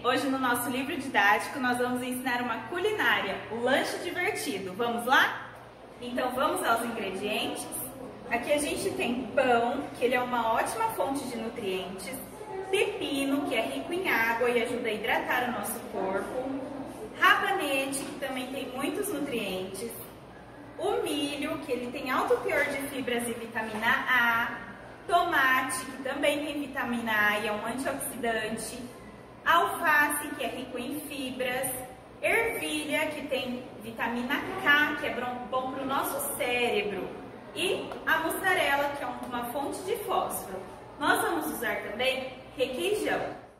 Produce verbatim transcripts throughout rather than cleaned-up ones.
Hoje no nosso livro didático nós vamos ensinar uma culinária, o lanche divertido. Vamos lá? Então vamos aos ingredientes. Aqui a gente tem pão, que ele é uma ótima fonte de nutrientes, pepino, que é rico em água e ajuda a hidratar o nosso corpo, rabanete, que também tem muitos nutrientes, o milho, que ele tem alto teor de fibras e vitamina A, tomate, que também tem vitamina A e é um antioxidante, alface, que é rico em fibras, ervilha, que tem vitamina K, que é bom para o nosso cérebro, e a mussarela, que é uma fonte de fósforo. Nós vamos usar também requeijão.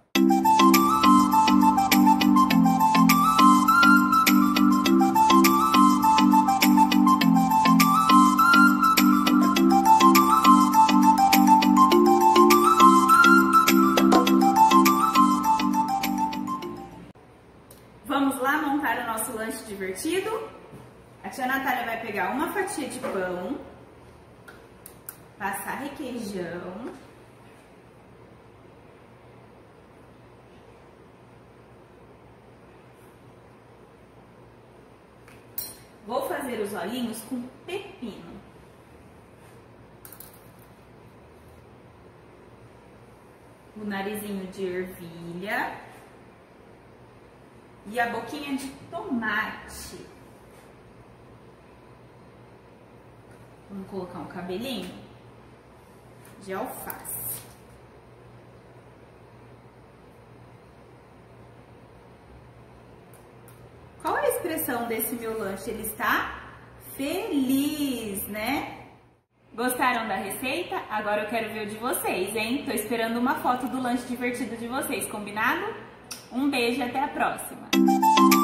Vamos lá montar o nosso lanche divertido? A tia Natália vai pegar uma fatia de pão, passar requeijão, vou fazer os olhinhos com pepino. O narizinho de ervilha. E a boquinha de tomate. Vamos colocar um cabelinho de alface. Qual é a expressão desse meu lanche? Ele está feliz, né? Gostaram da receita? Agora eu quero ver o de vocês, hein? Tô esperando uma foto do lanche divertido de vocês, combinado? Um beijo e até a próxima!